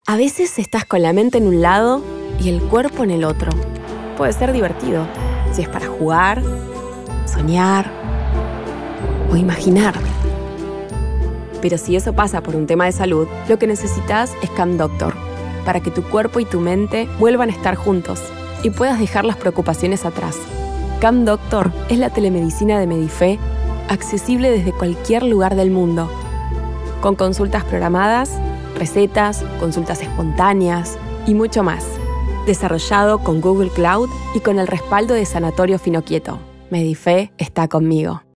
A veces estás con la mente en un lado y el cuerpo en el otro. Puede ser divertido, si es para jugar, soñar o imaginar. Pero si eso pasa por un tema de salud, lo que necesitas es Calm Doctor, para que tu cuerpo y tu mente vuelvan a estar juntos y puedas dejar las preocupaciones atrás. Calm Doctor es la telemedicina de Medife, accesible desde cualquier lugar del mundo, con consultas programadas, recetas, consultas espontáneas y mucho más. Desarrollado con Google Cloud y con el respaldo de Sanatorio Finoquieto. Medife está conmigo.